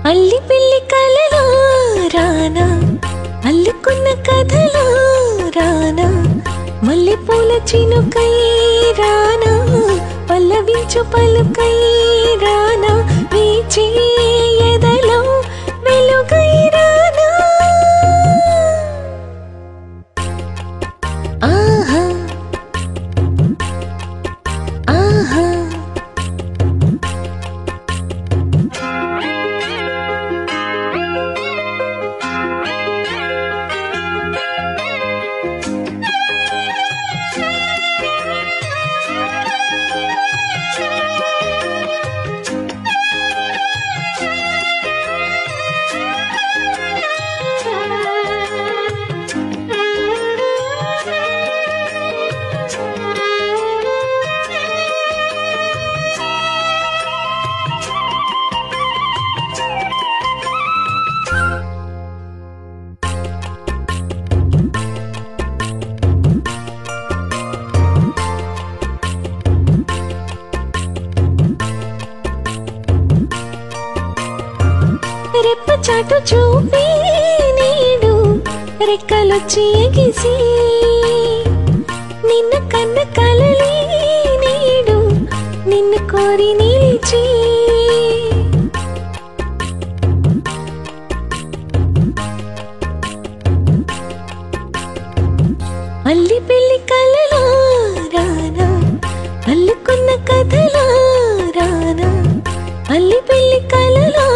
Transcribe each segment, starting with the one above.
అల్లిబిల్లి కలలో రానా అల్లుకున్న కథలో రానా మల్లెపూల చినుకై రానా పల్లవించు పలుకై రానా వీచే ఎదలో వెలుగై రానా ఆహా ఆహా రెప్ప చాటు చూపి నీడు రెక్కలొచ్చి ఎగిసి నిన్న కన్న కలలి నీడు నిన్ను కోరి నిలిచి అల్లిబిల్లి కలలో రానా అల్లుకున్న కథలో రానా అల్లిబిల్లి కలలో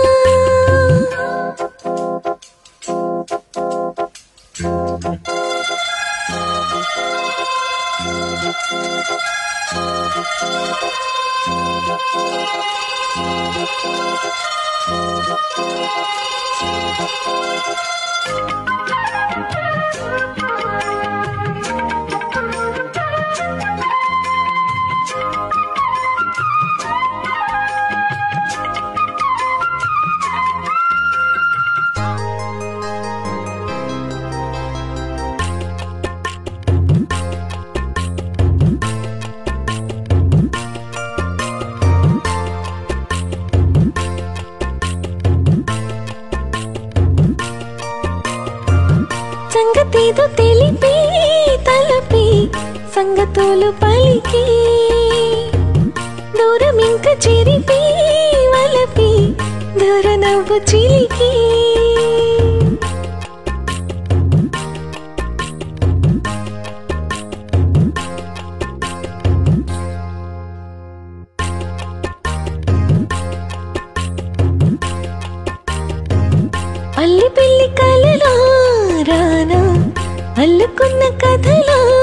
సంగతేదో తెలిపి తలపి సంగతులు పలికి దూరం ఇంక చెరిపి వలపి దూర నవ్వు చిలికి అల్లిబిల్లి కలలో రానా అల్లుకున్న కథలో